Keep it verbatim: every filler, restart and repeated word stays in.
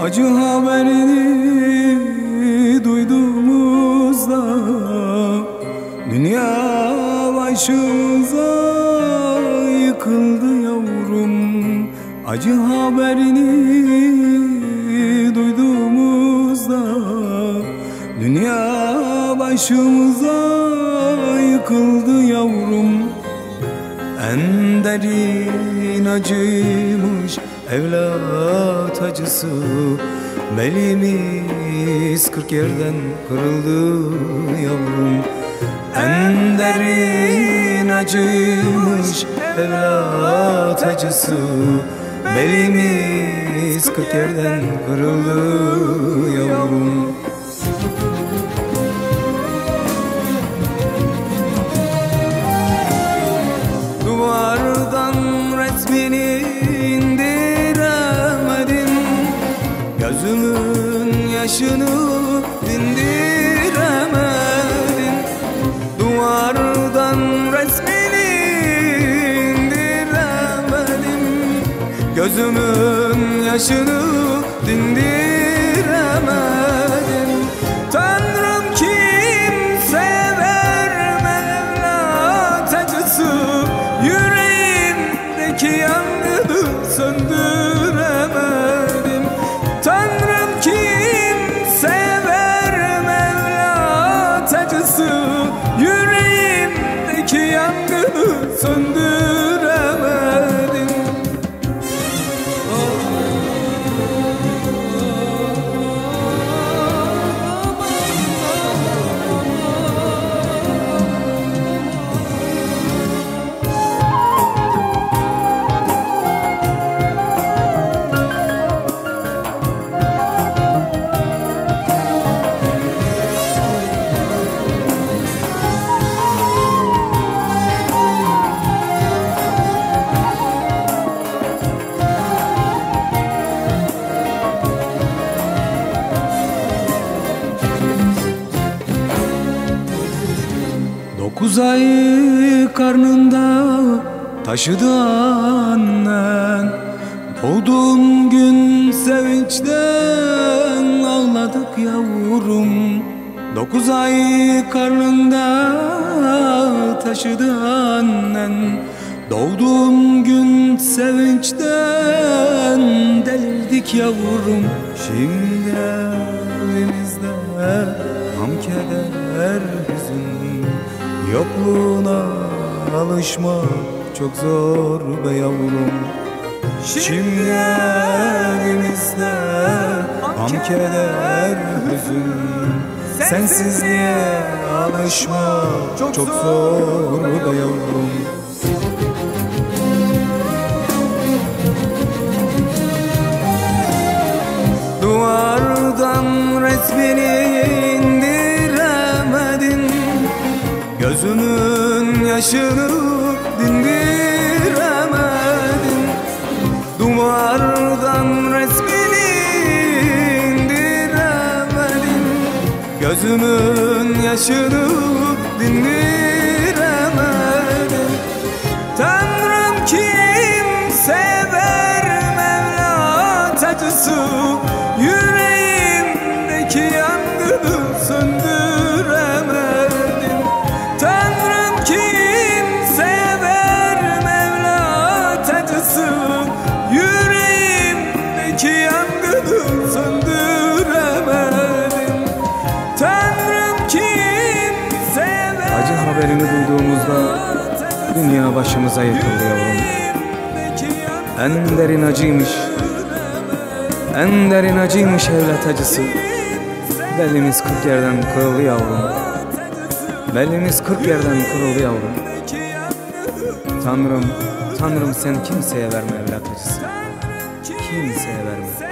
Acı haberini duyduğumuzda dünya başımıza yıkıldı yavrum. Acı haberini duyduğumuzda dünya başımıza yıkıldı yavrum. En derin acıymış evlat acısı, belimiz kırk yerden kırıldı yavrum. En derin acıymış evlat acısı, belimiz kırk yerden kırıldı yavrum. Duvardan resmini indiremedim, gözümün yaşını dindiremedim. Duvardan resmini indiremedim, gözümün yaşını dindiremedim. Tanrım kimse verme evlat acısı, yüreğimdeki yangını söndüremedim. Tanrım kimse verme evlat acısı, yüreğimdeki yangını söndüremedim. Dokuz ay karnında taşıdı annen, doğduğun gün sevinçten ağladık yavrum. Dokuz ay karnında taşıdı annen, doğduğun gün sevinçten delirdik yavrum. Şimdi evimizde ham keder hüzün, yokluğuna alışmak çok zor be yavrum. Şimdi evimizde ham keder hüzün, sensizliğe alışmak çok, çok zor be yavrum. Duvardan resmini indiremedin, gözümün yaşını dindiremedin. Duvardan resmini indiremedin, gözümün yaşını dindiremedin. Tanrım kimse verme evlat acısı, yüreğimdeki yangını söndüremedim. Tanrım kimse verme evlat acısı, yüreğimdeki yangını söndüremedim. Tanrım kimse verme. Acı haberini duyduğumuzda dünya başımıza yıkıldı yavrum. En derin acıymış, en derin acıymış evlat acısı, belimiz kırk yerden kırıldı yavrum. Belimiz kırk yerden kırıldı yavrum. Tanrım, Tanrım sen kimseye verme evlat acısı, kimseye verme.